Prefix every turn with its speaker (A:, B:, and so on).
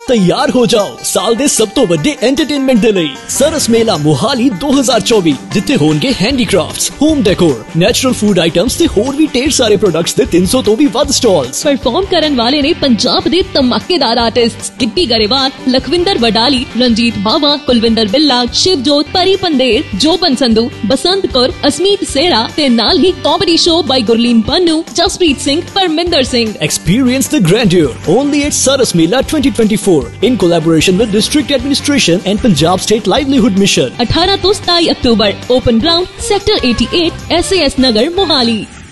A: तैयार हो जाओ साल दे सब तो वड्डे एंटरटेनमेंट दे लई सरस मेला मोहाली 2024 जिथे होणगे handicrafts, home decor, natural food items ते होर भी ढेर सारे प्रोडक्ट्स दे 300 तो भी वध स्टॉल्स।
B: परफॉर्म करन वाले ने पंजाब दे धमाकेदार आर्टिस्ट टिप्पी गरेवाल, लखविंदर वडाली, रंजीत बावा, कुलविंदर बिल्ला, शिवजोत, परी पंदेर, जोबन संधू, बसंत कौर, असमीत सेरा ते नाल ही comedy show by Gurleen Pannu, Jaspreet Singh, Parminder Singh.
A: Experience the grandeur only at Saras Mela 2024 in collaboration with District Administration and Punjab State Livelihood Mission।
B: 18 to 27 October, open ground, sector 88, SAS Nagar, Mohali.